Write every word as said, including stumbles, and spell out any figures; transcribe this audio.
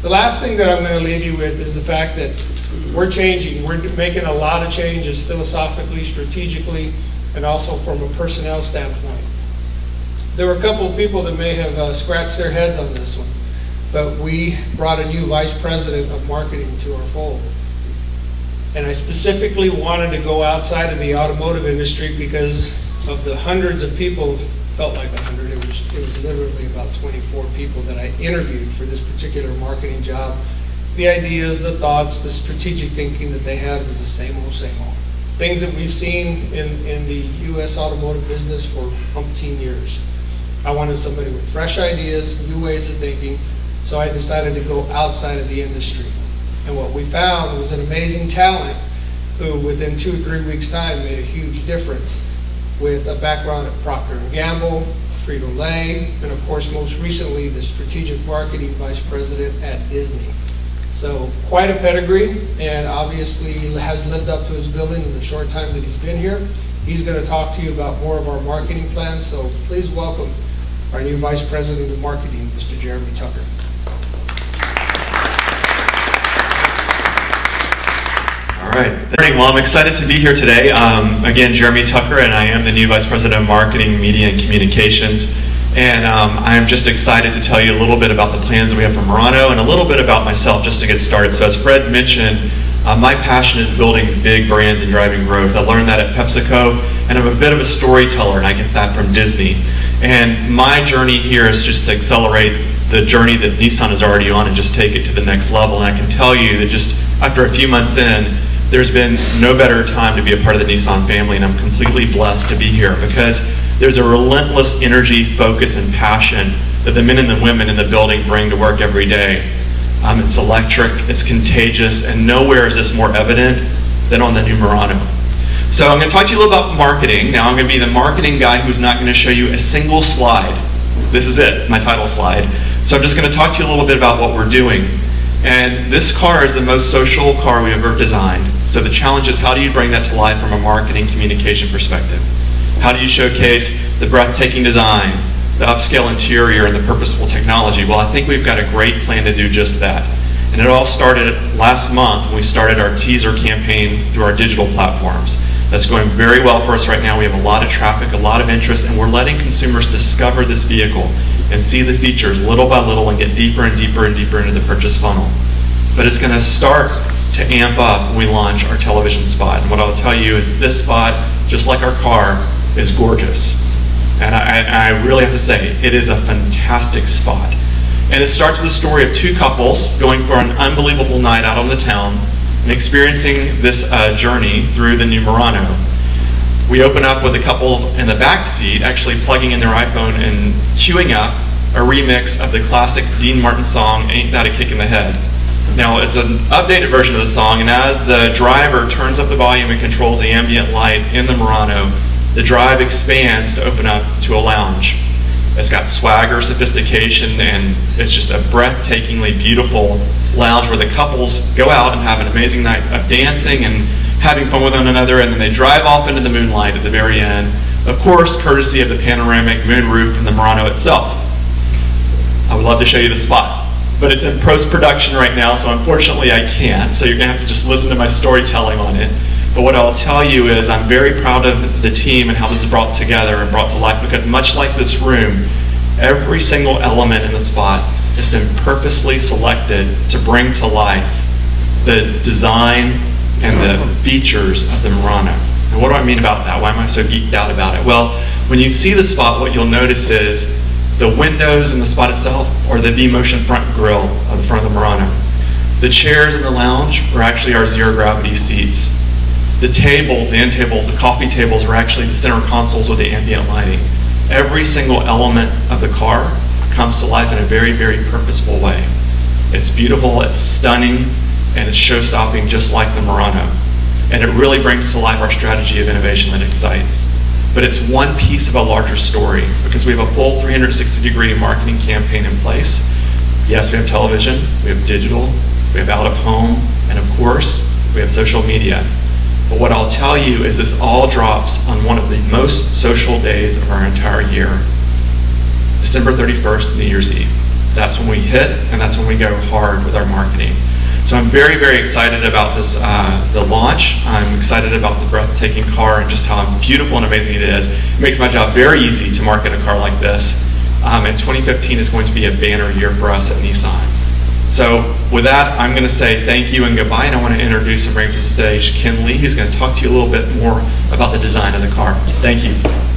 The last thing that I'm going to leave you with is the fact that we're changing. We're making a lot of changes philosophically, strategically, and also from a personnel standpoint. There were a couple of people that may have uh, scratched their heads on this one, but we brought a new vice president of marketing to our fold. And I specifically wanted to go outside of the automotive industry because of the hundreds of people, felt like a hundred, it was, it was literally about twenty-four people that I interviewed for this particular marketing job. The ideas, the thoughts, the strategic thinking that they have is the same old, same old. Things that we've seen in, in the U S automotive business for umpteen years. I wanted somebody with fresh ideas, new ways of thinking, so I decided to go outside of the industry. And what we found was an amazing talent who within two or three weeks' time made a huge difference with a background at Procter and Gamble, Frito-Lay, and of course most recently the strategic marketing vice president at Disney. So quite a pedigree, and obviously has lived up to his billing in the short time that he's been here. He's going to talk to you about more of our marketing plans, so please welcome our new vice president of marketing, Mister Jeremy Tucker. All right. Good morning. Well, I'm excited to be here today. Um, again, Jeremy Tucker, and I am the new Vice President of Marketing, Media, and Communications. And um, I'm just excited to tell you a little bit about the plans that we have for Murano and a little bit about myself just to get started. So as Fred mentioned, uh, my passion is building big brands and driving growth. I learned that at PepsiCo, and I'm a bit of a storyteller, and I get that from Disney. And my journey here is just to accelerate the journey that Nissan is already on and just take it to the next level. And I can tell you that just after a few months in, there's been no better time to be a part of the Nissan family, and I'm completely blessed to be here because there's a relentless energy, focus, and passion that the men and the women in the building bring to work every day. Um, it's electric, it's contagious, and nowhere is this more evident than on the new Murano. So I'm going to talk to you a little about marketing. Now I'm going to be the marketing guy who's not going to show you a single slide. This is it, my title slide. So I'm just going to talk to you a little bit about what we're doing. And this car is the most social car we've ever designed. So the challenge is, how do you bring that to life from a marketing communication perspective? How do you showcase the breathtaking design, the upscale interior, and the purposeful technology? Well, I think we've got a great plan to do just that. And it all started last month when we started our teaser campaign through our digital platforms. That's going very well for us right now. We have a lot of traffic, a lot of interest, and we're letting consumers discover this vehicle and see the features little by little and get deeper and deeper and deeper into the purchase funnel. But it's going to start to amp up when we launch our television spot. And what I'll tell you is this spot, just like our car, is gorgeous. And I, I really have to say, it is a fantastic spot. And it starts with a story of two couples going for an unbelievable night out on the town and experiencing this uh, journey through the new Murano. We open up with a couple in the back seat actually plugging in their iPhone and queuing up a remix of the classic Dean Martin song, Ain't That a Kick in the Head. Now, it's an updated version of the song, and as the driver turns up the volume and controls the ambient light in the Murano, the drive expands to open up to a lounge. It's got swagger, sophistication, and it's just a breathtakingly beautiful lounge where the couples go out and have an amazing night of dancing and having fun with one another, and then they drive off into the moonlight at the very end, of course, courtesy of the panoramic moonroof from the Murano itself. I would love to show you the spot, but it's in post-production right now, so unfortunately I can't, so you're going to have to just listen to my storytelling on it. But what I'll tell you is I'm very proud of the team and how this is brought together and brought to life, because much like this room, every single element in the spot has been purposely selected to bring to life the design and the features of the Murano. And what do I mean about that? Why am I so geeked out about it? Well, when you see the spot, what you'll notice is the windows in the spot itself are the V-motion front grille of the front of the Murano. The chairs in the lounge are actually our zero-gravity seats. The tables, the end tables, the coffee tables are actually the center consoles with the ambient lighting. Every single element of the car comes to life in a very, very purposeful way. It's beautiful, it's stunning, and it's show-stopping just like the Murano. And it really brings to life our strategy of innovation that excites. But it's one piece of a larger story, because we have a full three hundred sixty degree marketing campaign in place. Yes, we have television, we have digital, we have out of home, and of course, we have social media. But what I'll tell you is this all drops on one of the most social days of our entire year, December thirty-first, New Year's Eve. that's when we hit, and that's when we go hard with our marketing. So I'm very, very excited about this, uh, the launch. I'm excited about the breathtaking car and just how beautiful and amazing it is. It makes my job very easy to market a car like this. Um, and twenty fifteen is going to be a banner year for us at Nissan. So with that, I'm going to say thank you and goodbye, and I want to introduce and bring to the stage Ken Lee, who's going to talk to you a little bit more about the design of the car. Thank you.